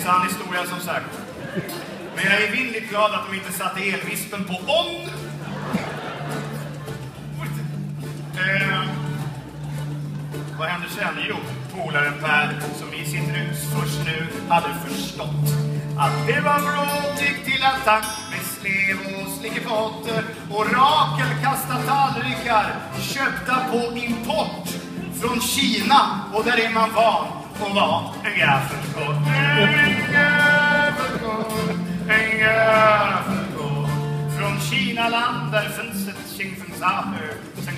sann historia som sagt. Men jag är vindigt glad att de inte satte elvispen på on. Vad hände sen? Jo, polaren Per, som i sitt rus först nu hade förstått att det var brått, gick till attack med slev och slickepotter och rakelkasta tallrikar köpta på import från Kina, och där är man van att vara en gaffelkort. En gaffelkort från Kina-land där finns ett Xingfengsaher.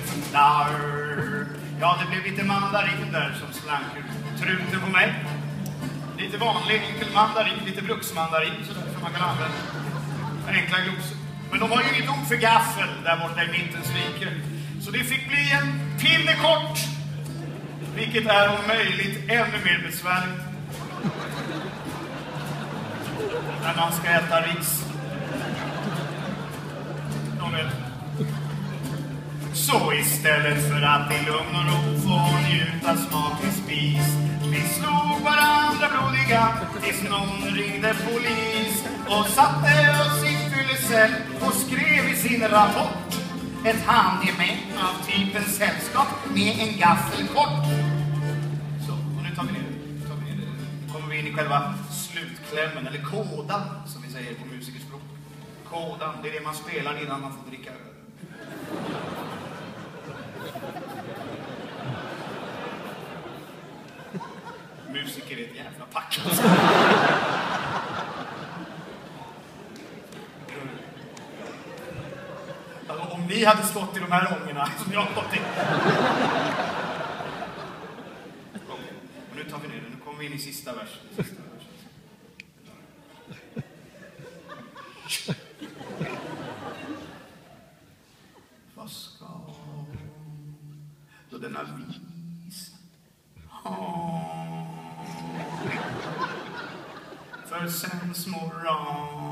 Ja, det blev lite mandarin där som slank ur truten på mig. Lite vanlig enkel mandarin, lite bruksmandarin så där man kan använda enkla glosor. Men de har ju inget ord för gaffel där borta i mittens rike. Så det fick bli en pinnekort, vilket är om möjligt ännu mer besvärligt när man ska äta ris. Så istället för att i lugn och ro få njuta smaklig spis, vi slog varandra blodiga tills någon ringde polis och satte oss i fyllecell och skrev i sin rapport ett handgemäng av typen sällskap med en gaffelkort. Så, och nu tar vi ner det. Nu kommer vi in i själva slutklämmen, eller kodan som vi säger på musikerspråk. Kodan, det är det man spelar innan man får dricka öl. Musiker är ett jävla pack. Alltså, om ni hade stått i de här ångorna som jag har stått i. Och nu tar vi ner det. Nu kommer vi in i sista versen. Vad ska då denna vis ha för sensmoral?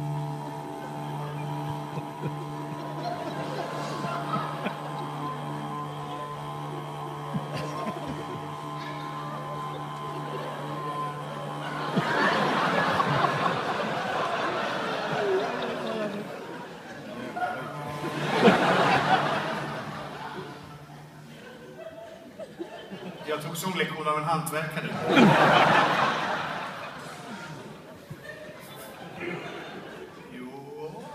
Jag tog sånglektion av en hantverkare. Jo.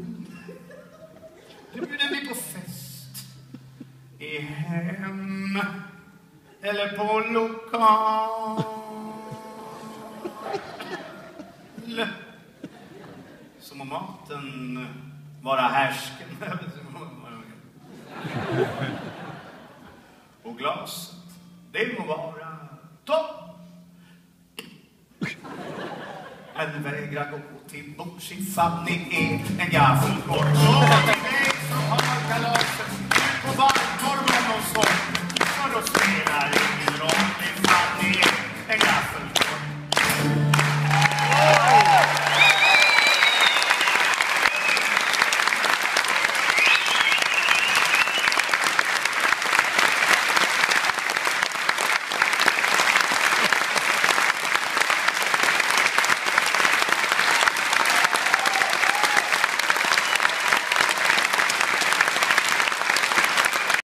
Du bjuder mig på fest. I hem. Eller på lokal. Som om maten vara härsken. Och glaset, det må vara topp. Men vägra gå till bords ifall ni är en gaffelkort. Så är det som har kalas.